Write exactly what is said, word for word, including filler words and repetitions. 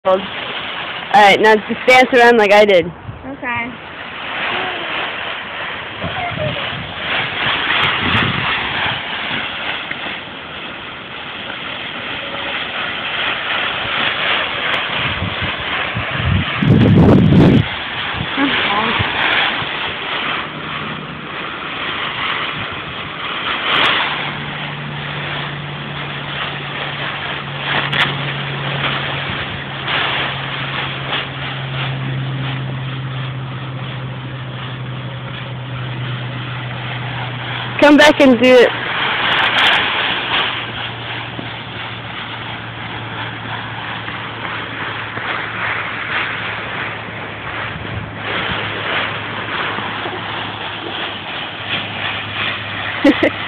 Alright, now just dance around like I did. Okay. Come back and do it. Hehehe